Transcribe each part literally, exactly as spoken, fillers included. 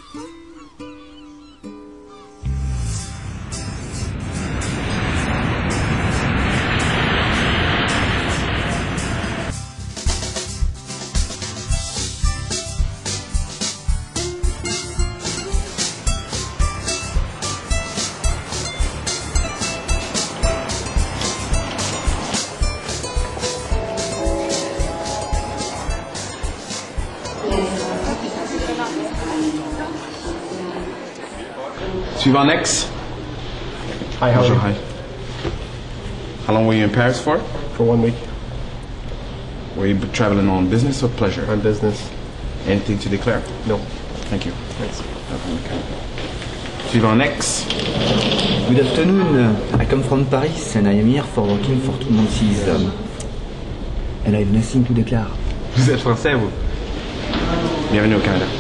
Suivant next. Hi, how are Bonjour, you? hi. How long were you in Paris for? For one week. Were you traveling on business or pleasure? On business. Anything to declare? No. Thank you. Thanks. Suivant next. Good afternoon. I come from Paris and I am here for working for two months. Um, and I have nothing to declare. Vous êtes français, vous? Bienvenue au Canada.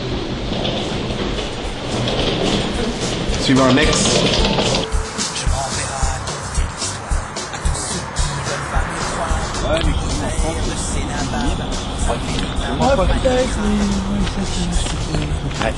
Suivant next. Ouais.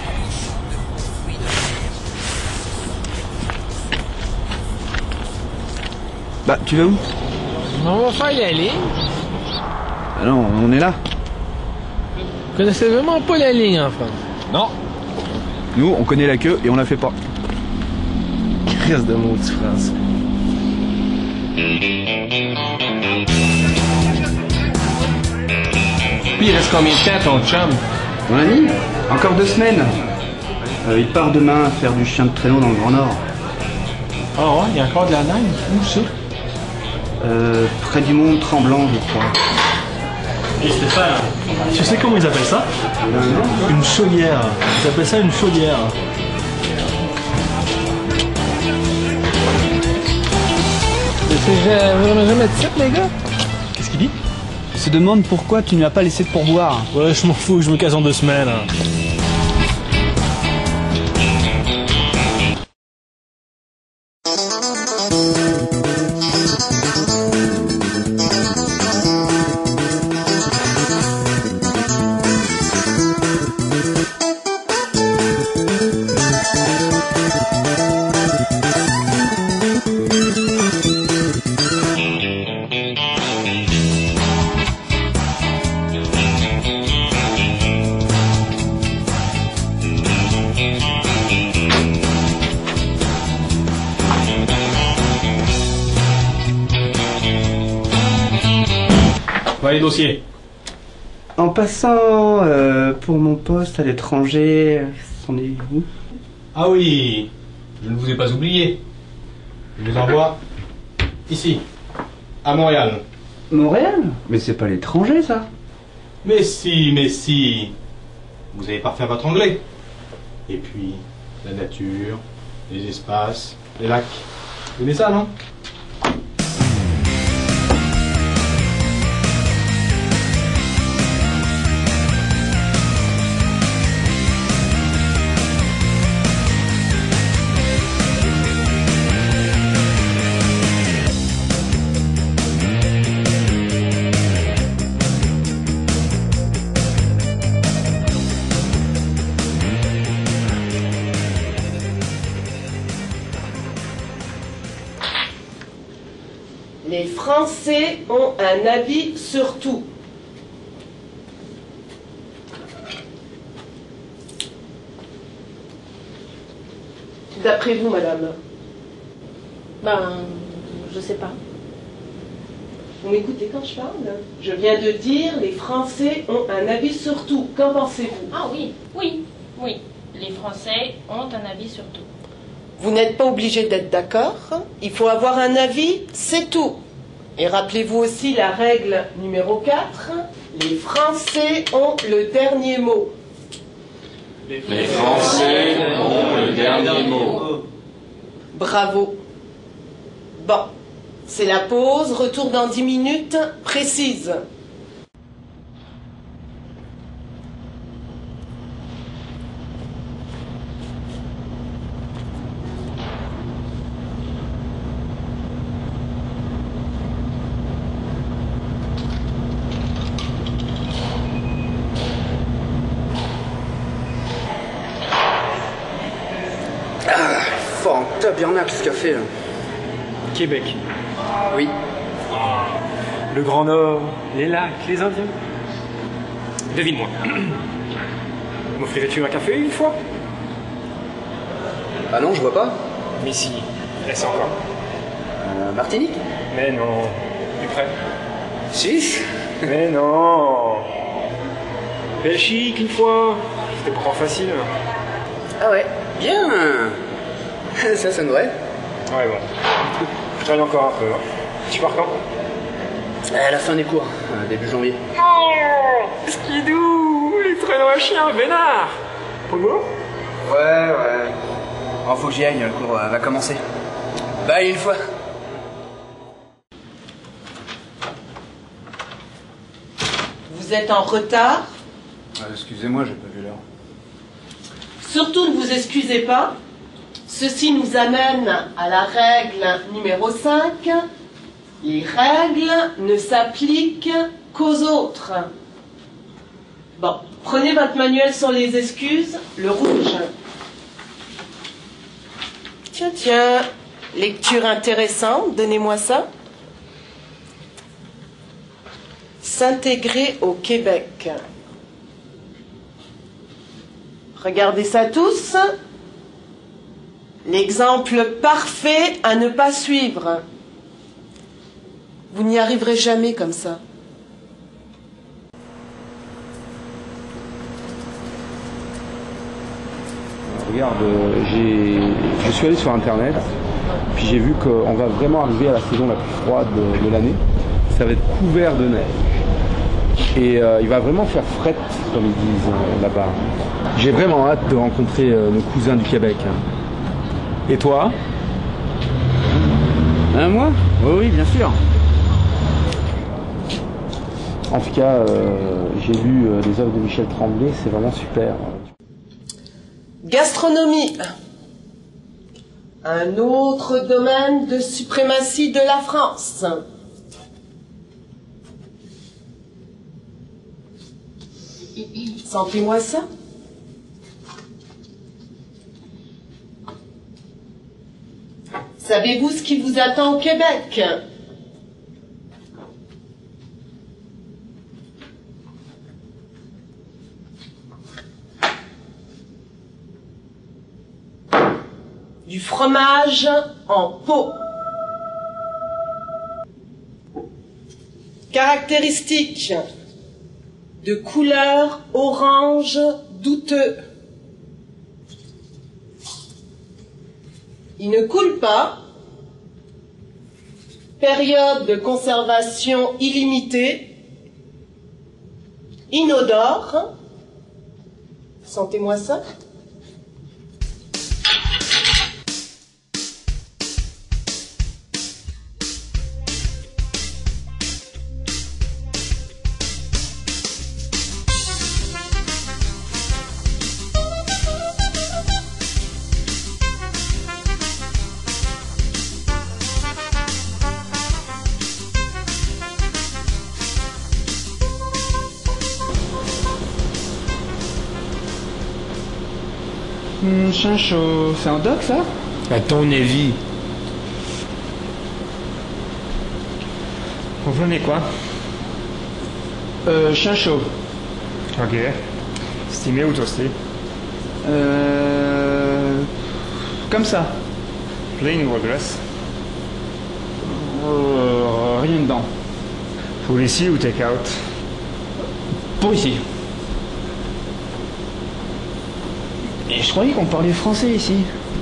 Bah, tu vas où? On va faire la ligne. Ah non, on est là. Vous connaissez vraiment pas la ligne en France? Non. Nous, on connaît la queue et on la fait pas. Crise de maudit français. Puis il reste combien de temps ton chum? Mon ami, encore deux semaines. Euh, il part demain faire du chien de traîneau dans le Grand Nord. Ah ouais, il y a encore de la neige. Où ça? Euh, près du mont Tremblant, je crois. Et Stéphane, tu sais comment ils appellent ça? Une chaudière. Ils appellent ça une chaudière. C'est vraiment jamais de titre, les gars? Qu'est-ce qu'il dit? Il se demande pourquoi tu ne lui as pas laissé de pourboire. Ouais, je m'en fous, je me casse en deux semaines. Voilà les dossiers. En passant euh, pour mon poste à l'étranger, c'en est où? Ah oui, je ne vous ai pas oublié. Je vous envoie ici, à Montréal. Montréal? Mais c'est pas l'étranger, ça. Mais si, mais si. Vous avez parfait votre anglais. Et puis, la nature, les espaces, les lacs. Vous aimez ça, non? Les Français ont un avis sur tout. D'après vous, madame? Ben, je sais pas. Vous m'écoutez quand je parle? Je viens de dire, les Français ont un avis sur tout. Qu'en pensez-vous? Ah oui, oui, oui. Les Français ont un avis sur tout. Vous n'êtes pas obligé d'être d'accord. Il faut avoir un avis, c'est tout. Et rappelez-vous aussi la règle numéro quatre. Les Français ont le dernier mot. Les Français ont le dernier mot. Bravo. Bon, c'est la pause. Retour dans dix minutes précises. Top, Bernard, qu'est-ce qu'il a fait là? Québec. Oui. Le Grand Nord, les lacs, les Indiens. Devine-moi. M'offrirais-tu un café une fois? Ah non, je vois pas. Mais si, laisse encore. Euh, Martinique? Mais non, plus près. Six? Mais non. Belgique une fois, c'était pourtant facile. Ah ouais, bien. Ça sonnerait. Ouais bon, je traîne encore un peu. Hein. Tu pars quand? À la fin des cours, euh, début janvier. Oh, Skidou, il traîne un chien, vénard. Pour le boulot? Ouais, ouais. Oh, faut que j'y aille, le cours euh, va commencer. Bye une fois. Vous êtes en retard. Euh, excusez-moi, j'ai pas vu l'heure. Surtout ne vous excusez pas. Ceci nous amène à la règle numéro cinq. Les règles ne s'appliquent qu'aux autres. Bon, prenez votre manuel sur les excuses, le rouge. Tiens, tiens, lecture intéressante, donnez-moi ça. S'intégrer au Québec. Regardez ça tous. L'exemple parfait à ne pas suivre. Vous n'y arriverez jamais comme ça. Regarde, euh, j'ai, je suis allé sur internet, puis j'ai vu qu'on va vraiment arriver à la saison la plus froide de, de l'année. Ça va être couvert de neige. Et euh, il va vraiment faire fret, comme ils disent euh, là-bas. J'ai vraiment hâte de rencontrer euh, nos cousins du Québec. Et toi? Un mois? Oui, oui, bien sûr. En tout cas, euh, j'ai lu euh, les œuvres de Michel Tremblay, c'est vraiment super. Gastronomie. Un autre domaine de suprématie de la France. Sentez-moi ça. Savez-vous ce qui vous attend au Québec? Du fromage en pot. Caractéristiques de couleur orange douteux. Il ne coule pas. Période de conservation illimitée. Inodore. Sentez-moi ça. Hum, chien chaud, c'est un doc ça? À ton avis. Vous venez quoi? Euh, chien chaud. Ok. Stimé ou toasté? Euh... Comme ça. Plain ou grasse? Euh, rien dedans. Pour ici ou take out? Pour ici. Et je croyais qu'on parlait français ici.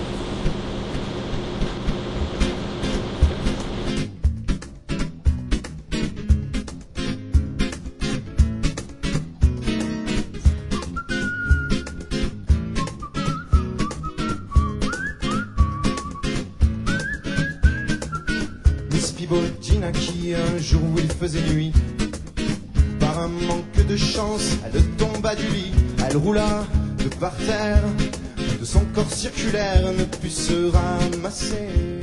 Miss Pibotina qui un jour où il faisait nuit, par un manque de chance, elle tomba du lit, elle roula de par terre, de son corps circulaire ne put se ramasser.